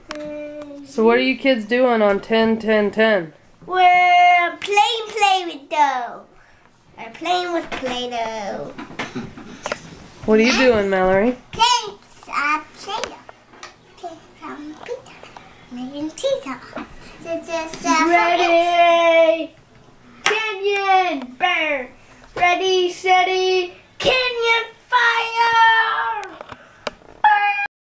So what are you kids doing on 10-10-10? We're playing Play-Doh. We're playing with Play-Doh. What are you doing, Mallory? Playing Play-Doh. Playing some pizza. Making pizza. Ready! Canyon! Bear! Ready, steady, Canyon, fire!